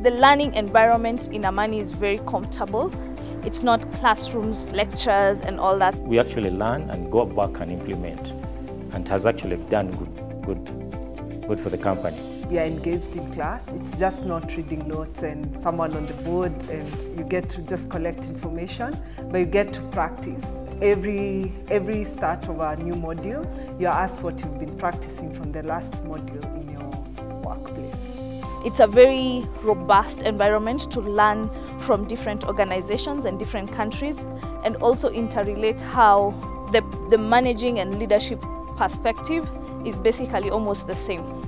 The learning environment in Amani is very comfortable. It's not classrooms, lectures, and all that. We actually learn and go back and implement, and has actually done good for the company. We are engaged in class. It's just not reading notes and someone on the board, and you get to just collect information, but you get to practice. Every start of a new module, you're asked what you've been practicing from the last module in your workplace. It's a very robust environment to learn from different organizations and different countries, and also interrelate how the managing and leadership perspective is basically almost the same.